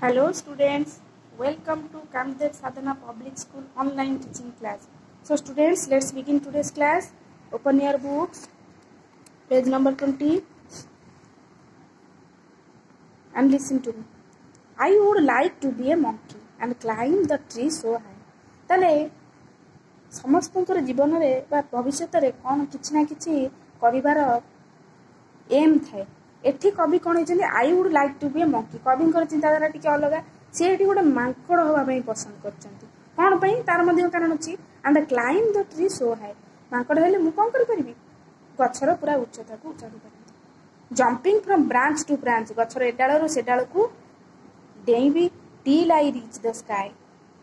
Hello students, welcome to Kamdev Sadhana Public School online teaching class. So students, let's begin today's class. Open your books, page number 20 and listen to me. I would like to be a monkey and climb the tree so high. ताले समस्तंकर जीवन रे बा भविष्यत रे कौन किछि ना किछि करिवार एम थाए एठी कवि कौन होइछन्ति I would like to be a monkey कविंकर चिंताधारा टिके अलगा से एठी गोटे मांकड़ होबा पई पसंद करछन्ति कोन पई तार मध्ये कारण अछि and climb the tree so high मांकड़ हेले मु कोन करि परिबि गछर पूरा उच्चता को चढ़ी परिबि jumping from branch to branch गछर एडाळ रो सेडाळ को डेइबि till I reach the sky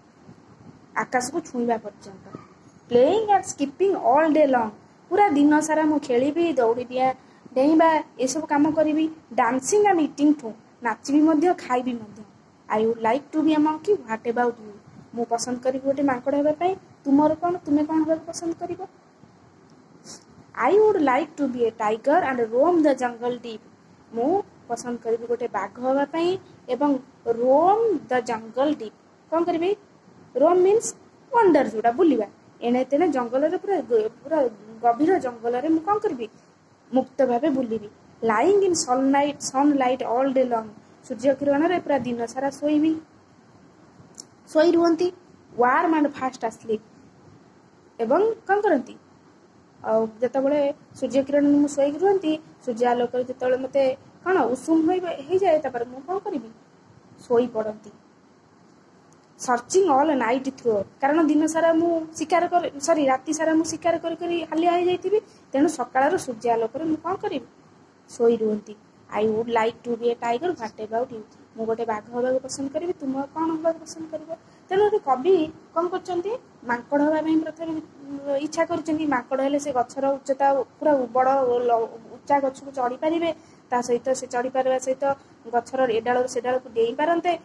आकाश को छुईबा पर्यंत playing and skipping all day long पूरा दिन सारा मु खेलिबि दौड़ी दिया डेइबा ए सब काम करिबि डांसिंग एंड ईटिंग टू नाचिबि मध्य खाइबि मध्य I would like to be a monkey what about you मु पसंद करिबि गोटे मांकड़ हेबा पई तुमर कोन तुमे कोन हेबा पसंद करिबो I would like to be a tiger and roam the jungle deep मु पसंद करिबि गोटे बाघ हेबा पई एवं रोम द जंगल डीप कोन करिबि रोम मीन्स वंडर जोडा बुलिबा एने तेने जंगल रे पूरा पूरा गभीर जंगल रे मु कोन करिबि मुक्त भावे बुलिबि lying in sunlight all day long सूर्य किरण रे पूरा दिन सारा सोईबि सोई रुहंती वार्म एंड फास्ट अस्लीप एवं कोन करंती आ जतबळे सूर्य किरण मु सोई रुहंती सूर्य आलोक जतबळे मते कोन उषुम होई जाय तपर मु कोन करिबि सोई पड़ंती सर्चिंग ऑल नाइट थ्रू कारण दिन सारा मु शिकार कर सॉरी राति सारा मु शिकार करी हालिया हो जाइतिबि तेणु सकाळर सूर्य आलोक रे मु कोन करिबि सोई रुहंती I would like to be a tiger what about you मु गोटे बाघ होबा पसंद करिबि तुम कोन होबा पसंद करिवो तेणु कवि कोन करचंती मांकड़ होबा पई प्रथम इच्छा करचंती मांकड़ हेले से गछर उच्चता पूरा बड़ उच्चा गछ को चढ़ी परिबे ता सहित से चढ़ी परबा सहित गछर एडाळ सेडाळ को देई पारंते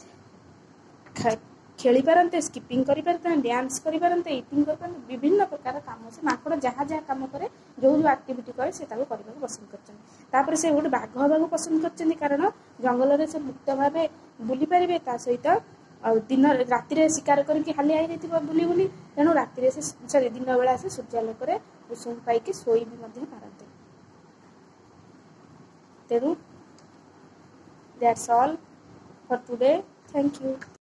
खेली पारंते स्किपिंग करि पारते डांस करि पारंते ईटिंग करि पारंते विभिन्न प्रकार काम से मांकड़ जहाँ जहाँ काम करे जो जो एक्टिविटी करे से ताको करबा पसंद करछन तापर से गोटे बाघ होबा पसंद करछन कारण जंगल रे से मुक्त भावे बुली पारिबे ता सहित दिन राति रे शिकार करके हाली आई जैतिबो बुली बुली तेणु राति रे से सॉरी दिन बेला से सूर्यालोक रे उषुम पाई के सोई भी मध्ये पारंते तेणु that's all for today thank you.